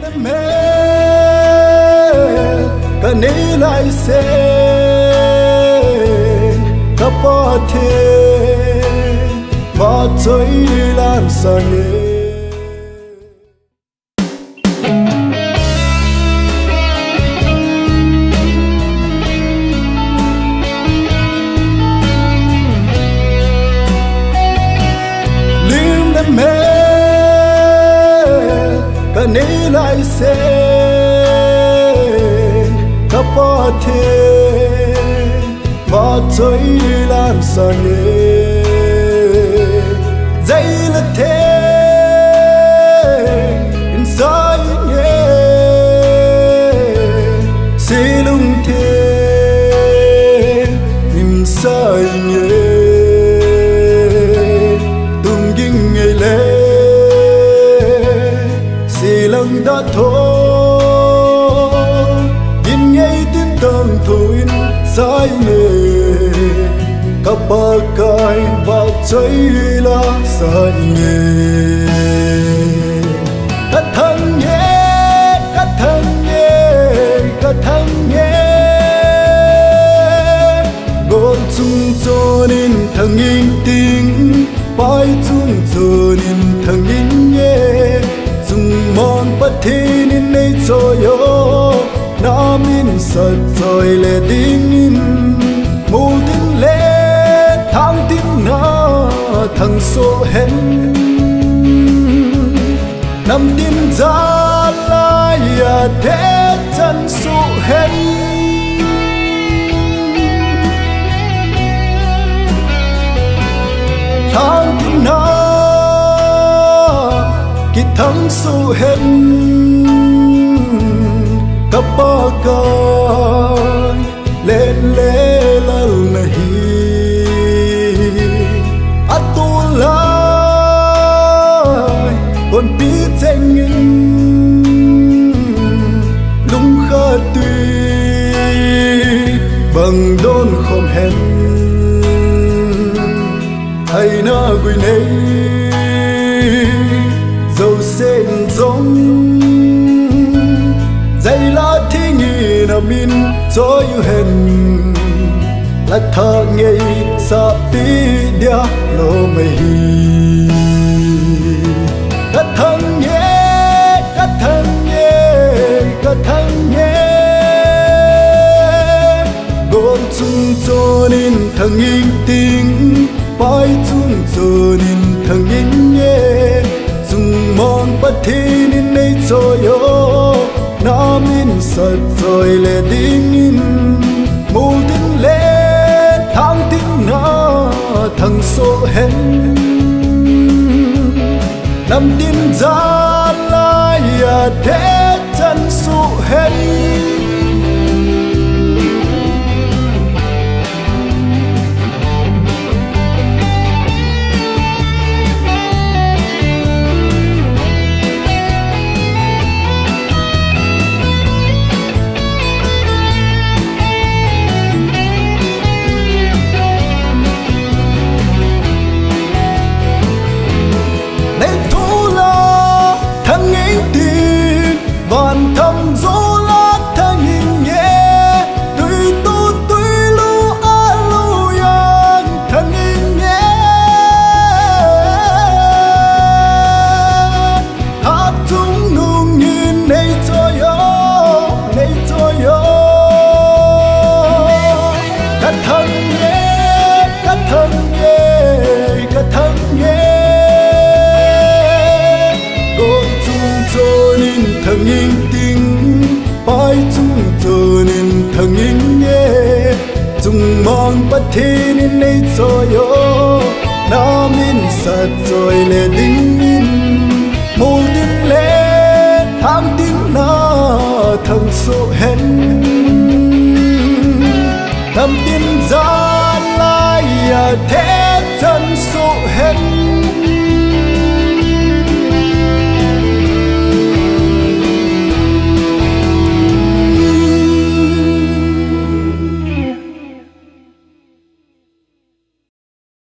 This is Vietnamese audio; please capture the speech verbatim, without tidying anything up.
mê cả ní lại xe cả bỏ thế và chơi lan xa nhé mê cả ní lại xe cả bỏ thế và chơi lan xa nhé dây là thế in sai nhé xì lung thế in sai nhé lần đã thô nhìn ngay tin tầng thôi sai nghề các bà cài và chơi là sai nghề các thân nhé các thân nhé các thân nhé gọi chung cho nên thằng in tiếng bài chung cho nên thằng in nhé mòn bất thi nên nay cho yo nam in sật rồi lệ đinh in mù tin lệ thang tin na thằng số hen nằm tin ra lại à thế chân số hen thang tin na thắng số hết các ba cái lê lê lần này à tu lại còn biết danh in lung khá tùy bằng đôn không hẹn hay na quỳ này dầu sen giống dây lá thi nhì na min cho yêu hẹn là thơ ngày sa tí dia lo mày các thân nhé các thân nhé các thân nhé gồm chung cho nên thằng in tiếng bài chung cho nên thằng in nhé mòn bất thi nên nay cho yo nam in sật rồi lệ đinh in mù tin lệ thang tin na thằng số hen nằm tin ra lại à thế chân số hen vạn thầm dỗ lát thang nhìn nhé tuy tu tuy lu a lu yang thang nhìn nhé hát chúng nung nhìn này cho yo này cho yo các thân nhé các thân nhé các thân nhé thằng in tiếng bài chung cho nên thằng in nhé chung mong bất thi nên nay cho yo nam in sật rồi lệ đinh in mù tin lệ thang tiếng na thằng số hen nằm tin ra lại à thế chân số hen